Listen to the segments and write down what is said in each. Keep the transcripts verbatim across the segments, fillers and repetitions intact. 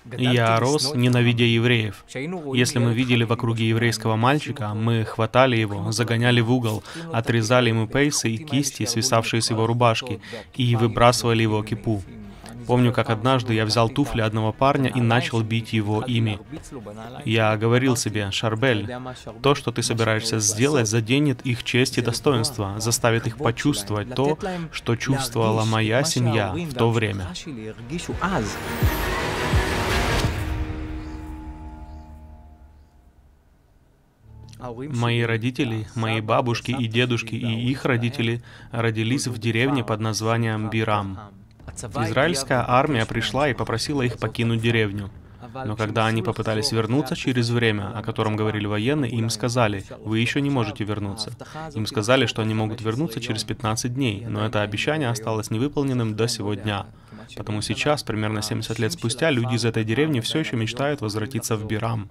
Я рос, ненавидя евреев. Если мы видели в округе еврейского мальчика, мы хватали его, загоняли в угол, отрезали ему пейсы и кисти, свисавшие с его рубашки, и выбрасывали его кипу. Помню, как однажды я взял туфли одного парня и начал бить его ими. Я говорил себе: «Шарбель, то, что ты собираешься сделать, заденет их честь и достоинство, заставит их почувствовать то, что чувствовала моя семья в то время». Мои родители, мои бабушки и дедушки и их родители родились в деревне под названием Бирам. Израильская армия пришла и попросила их покинуть деревню. Но когда они попытались вернуться через время, о котором говорили военные, им сказали: «Вы еще не можете вернуться». Им сказали, что они могут вернуться через пятнадцать дней, но это обещание осталось невыполненным до сего дня. Потому сейчас, примерно семьдесят лет спустя, люди из этой деревни все еще мечтают возвратиться в Бирам.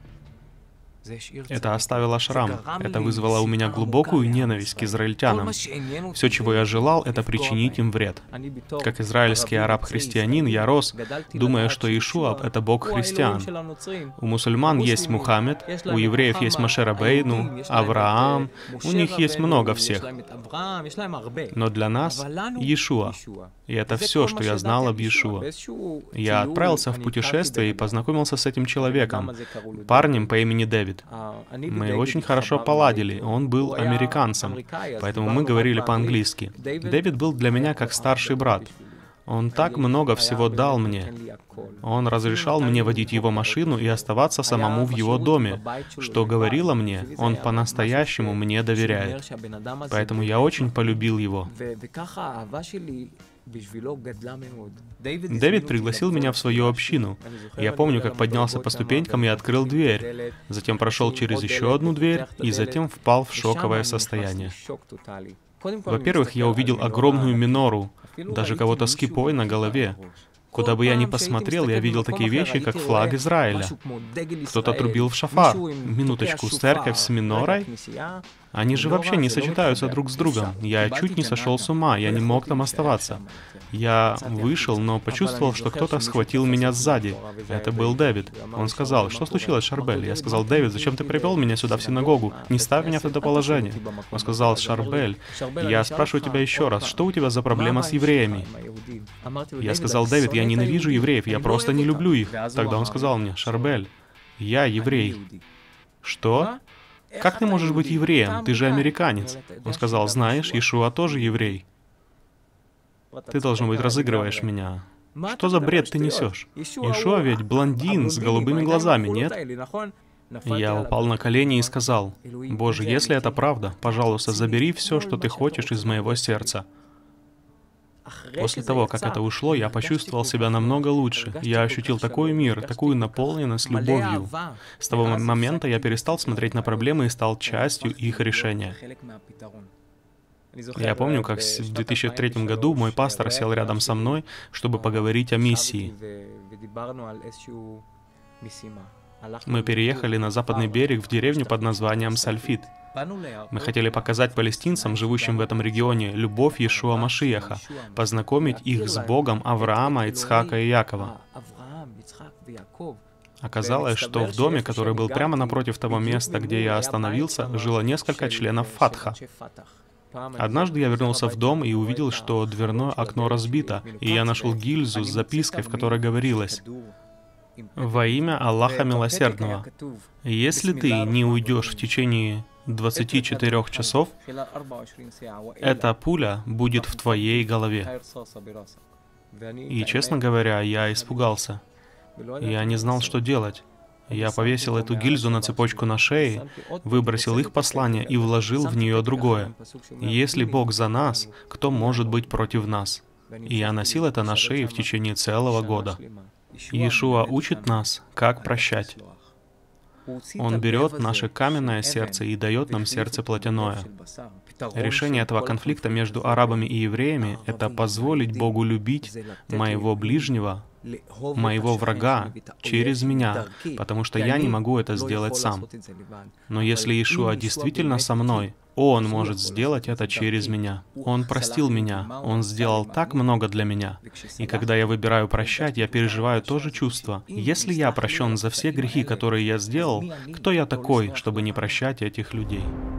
Это оставило шрам. Это вызвало у меня глубокую ненависть к израильтянам. Все, чего я желал, это причинить им вред. Как израильский араб-христианин, я рос, думая, что Иешуа — это Бог христиан. У мусульман есть Мухаммед, у евреев есть Моше Рабейну, Авраам, у них есть много всех. Но для нас — Иешуа. И это все, что я знал об Иешуа. Я отправился в путешествие и познакомился с этим человеком, парнем по имени Дэвид. Мы очень хорошо поладили, он был американцем, поэтому мы говорили по-английски. Дэвид был для меня как старший брат. Он так много всего дал мне. Он разрешал мне водить его машину и оставаться самому в его доме, что говорило мне, он по-настоящему мне доверяет. Поэтому я очень полюбил его. Дэвид пригласил меня в свою общину. Я помню, как поднялся по ступенькам и открыл дверь, затем прошел через еще одну дверь и затем впал в шоковое состояние. Во-первых, я увидел огромную минору, даже кого-то с кипой на голове. Куда бы я ни посмотрел, я видел такие вещи, как флаг Израиля. Кто-то трубил в шафар. Минуточку, церковь с минорой? Они же вообще не сочетаются друг с другом. Я чуть не сошел с ума, я не мог там оставаться. Я вышел, но почувствовал, что кто-то схватил меня сзади. Это был Дэвид. Он сказал: «Что случилось, Шарбель?» Я сказал: «Дэвид, зачем ты привел меня сюда в синагогу? Не ставь меня в это положение». Он сказал: «Шарбель, я спрашиваю тебя еще раз, что у тебя за проблема с евреями?» Я сказал: «Дэвид, я ненавижу евреев, я просто не люблю их». Тогда он сказал мне: «Шарбель, я еврей». «Что? Как ты можешь быть евреем? Ты же американец». Он сказал: «Знаешь, Иешуа тоже еврей. Ты, должно быть, разыгрываешь меня. Что за бред ты несешь? Иешуа ведь блондин с голубыми глазами, нет?» Я упал на колени и сказал: «Боже, если это правда, пожалуйста, забери все, что ты хочешь из моего сердца». После того, как это ушло, я почувствовал себя намного лучше. Я ощутил такой мир, такую наполненность любовью. С того момента я перестал смотреть на проблемы и стал частью их решения. Я помню, как в две тысячи третьем году мой пастор сел рядом со мной, чтобы поговорить о миссии. Мы переехали на западный берег в деревню под названием Сальфит. Мы хотели показать палестинцам, живущим в этом регионе, любовь Иешуа Машиаха, познакомить их с Богом Авраама, Ицхака и Якова. Оказалось, что в доме, который был прямо напротив того места, где я остановился, жило несколько членов Фатха. Однажды я вернулся в дом и увидел, что дверное окно разбито, и я нашел гильзу с запиской, в которой говорилось: «Во имя Аллаха Милосердного, если ты не уйдешь в течение двадцати четырёх часов, эта пуля будет в твоей голове». И, честно говоря, я испугался. Я не знал, что делать. Я повесил эту гильзу на цепочку на шее, выбросил их послание и вложил в нее другое: «Если Бог за нас, кто может быть против нас?» И я носил это на шее в течение целого года. Иешуа учит нас, как прощать. Он берет наше каменное сердце и дает нам сердце плотяное. Решение этого конфликта между арабами и евреями — это позволить Богу любить моего ближнего моего врага через меня, потому что я не могу это сделать сам. Но если Иешуа действительно со мной, Он может сделать это через меня. Он простил меня, Он сделал так много для меня. И когда я выбираю прощать, я переживаю то же чувство. Если я прощен за все грехи, которые я сделал, кто я такой, чтобы не прощать этих людей?